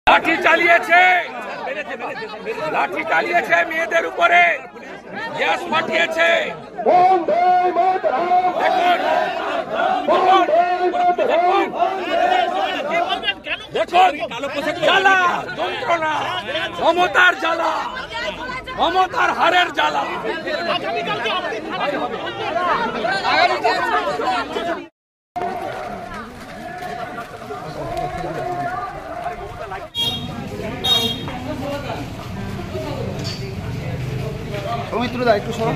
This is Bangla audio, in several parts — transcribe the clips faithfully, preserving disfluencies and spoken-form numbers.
লাঠি চালিয়েছে লাঠি চালিয়েছে মেয়েদের উপরে, গ্যাস ফাটিয়েছে। দেখুন জ্বালা, যন্ত্রণা, মমতার জ্বালা, মমতার হারের জ্বালা। সৌমিত্রদা একটু সরো।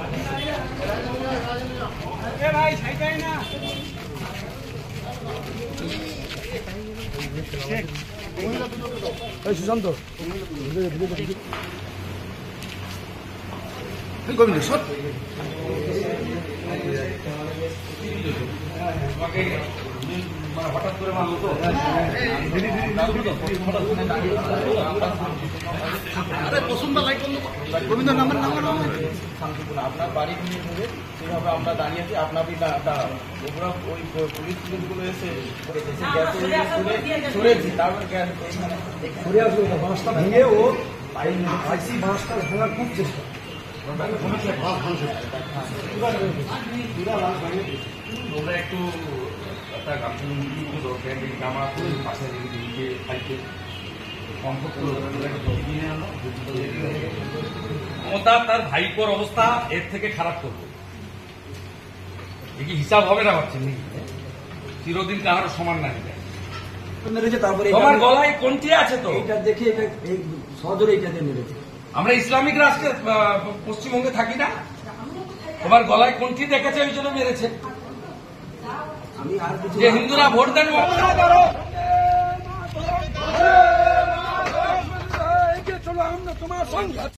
সুশান্ত গোবিন্দ সর। হঠাৎ করে মারলো তো গোবিন্দ নাম্বার নাম্বার আপনার বাড়ি নিয়ে ধরে সেভাবে আমরা দাঁড়িয়েছি। আপনার ওরা ওই পুলিশ পুলিশগুলো এসে সরেছি, তারপরে সরে আসবে বাসটা ভেঙে ও বাসটা ভাঙার খুব চেষ্টা। ওরা একটু মমতা তার ভাইপোর অবস্থা এর থেকে খারাপ করবে, কি হিসাব হবে না ভাবছেন নাকি? চিরদিন কাহার সমান না। তোমার গলায় কোনটি আছে তো এটা দেখে সদরে এটাতে মেরেছে। আমরা ইসলামিক রাষ্ট্রে পশ্চিমবঙ্গে থাকি না, তোমার গলায় কোনটি দেখেছে ওই জন্য মেরেছে। যে হিন্দুরা ভোট দেন চলো আমরা তোমার সঙ্গে